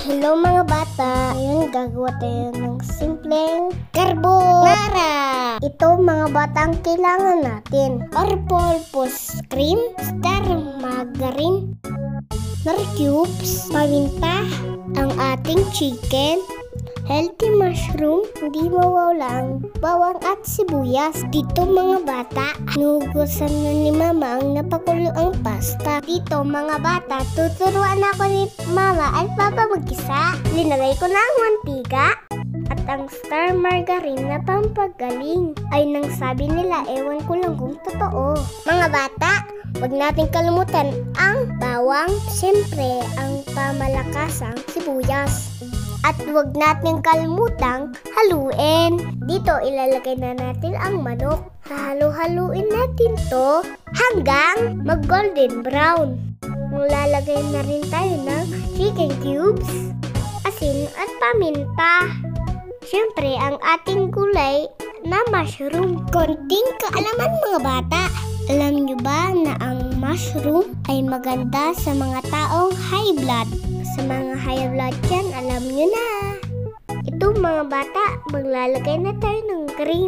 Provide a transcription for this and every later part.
Hello mga bata! Ngayon gagawa tayo ng simpleng carbonara! Ito mga bata ang kailangan natin. All-purpose cream, star margarine, nor cubes, paminta, ang ating chicken, healthy mushroom, hindi mawawala ang bawang at sibuyas. Dito mga bata, nugusan na ni mama ang napakulo ang pasta. Dito mga bata, tuturuan ako ni mama at papa mag-isa. Linagay ko na ang mantika at ang star margarine na pampagaling. Ay nang sabi nila, ewan ko lang kung totoo. Mga bata, huwag natin kalimutan ang bawang, siyempre ang pamalakasang sibuyas. At huwag natin kalimutang haluin. Dito ilalagay na natin ang manok. Halo-haluin natin to hanggang mag-golden brown. Lalagay na rin tayo ng chicken cubes, asin at paminta. Siyempre ang ating gulay na mushroom. Konting kaalaman mga bata. Alam nyo ba na ang mushroom ay maganda sa mga taong high blood? Sa mga high blood yan, alam nyo na. Ito mga bata, maglalagay na tayo ng cream.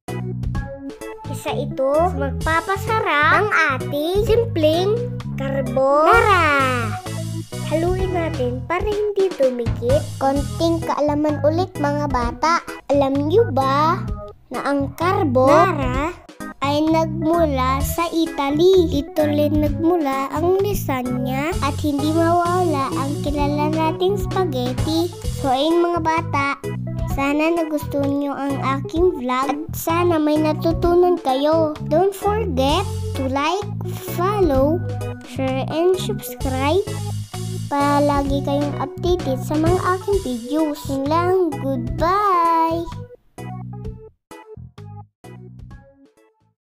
Isa ito, magpapasarap ang ating simpleng carbonara. Haluin natin para hindi tumikit. Konting kaalaman ulit mga bata. Alam nyo ba na ang carbonara ay nagmula sa Italy. Dito rin nagmula ang lasagna at hindi mawala ang kilala nating spaghetti. So ayun mga bata, sana nagustuhan nyo ang aking vlog at sana may natutunan kayo. Don't forget to like, follow, share, and subscribe para lagi kayong updated sa mga aking videos. Yun lang, goodbye!